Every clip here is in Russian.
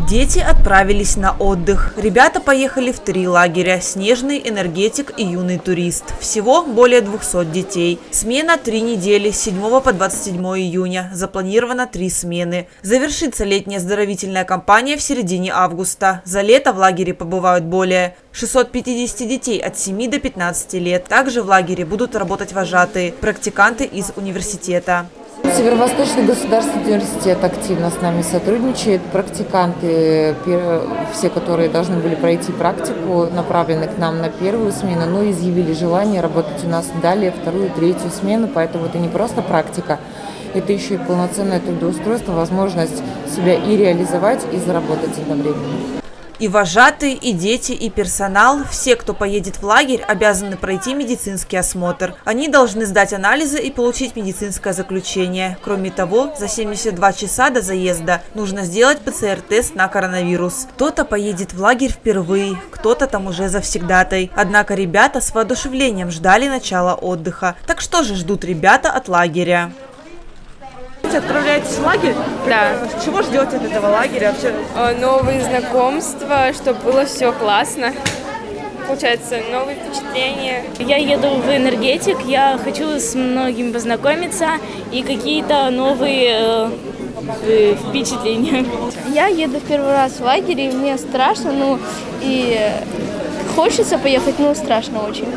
Дети отправились на отдых. Ребята поехали в 3 лагеря – «Снежный», «Энергетик» и «Юный турист». Всего более 200 детей. Смена 3 недели с 7 по 27 июня. Запланировано 3 смены. Завершится летняя оздоровительная кампания в середине августа. За лето в лагере побывают более 650 детей от 7 до 15 лет. Также в лагере будут работать вожатые, практиканты из университета. Северо-Восточный государственный университет активно с нами сотрудничает. Практиканты, все, которые должны были пройти практику, направлены к нам на первую смену, но изъявили желание работать у нас далее, вторую, третью смену. Поэтому это не просто практика, это еще и полноценное трудоустройство, возможность себя и реализовать, и заработать одновременно. И вожатые, и дети, и персонал, все, кто поедет в лагерь, обязаны пройти медицинский осмотр. Они должны сдать анализы и получить медицинское заключение. Кроме того, за 72 часа до заезда нужно сделать ПЦР-тест на коронавирус. Кто-то поедет в лагерь впервые, кто-то там уже завсегдатай. Однако ребята с воодушевлением ждали начала отдыха. Так что же ждут ребята от лагеря? Отправляетесь в лагерь? Да. Чего ждете от этого лагеря вообще? Новые знакомства, чтобы было все классно. Получается, новые впечатления. Я еду в «Энергетик», я хочу с многими познакомиться и какие-то новые впечатления. Я еду в первый раз в лагерь, и мне страшно, и хочется поехать, но страшно очень.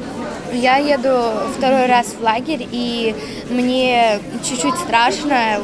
Я еду второй раз в лагерь, и мне чуть-чуть страшно,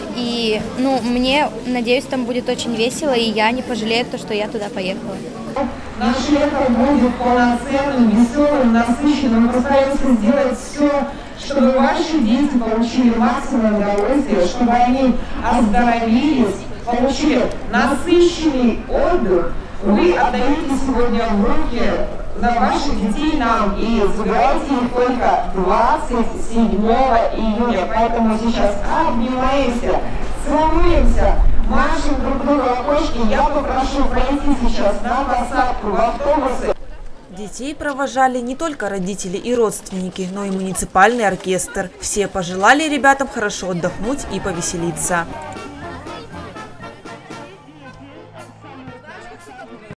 и мне, надеюсь, там будет очень весело, и я не пожалею то, что я туда поехала. Наше лето будет полноценным, веселым, насыщенным. Мы постараемся сделать все, чтобы ваши дети получили максимум удовольствия, чтобы они оздоровились, получили насыщенный отдых. Вы отдаете сегодня в руки на ваших детей нам и забираете их только 27 июня. Поэтому сейчас обнимаемся, целуемся, машем друг другу окошки. Я попрошу пройти сейчас на посадку в автобусы. Детей провожали не только родители и родственники, но и муниципальный оркестр. Все пожелали ребятам хорошо отдохнуть и повеселиться.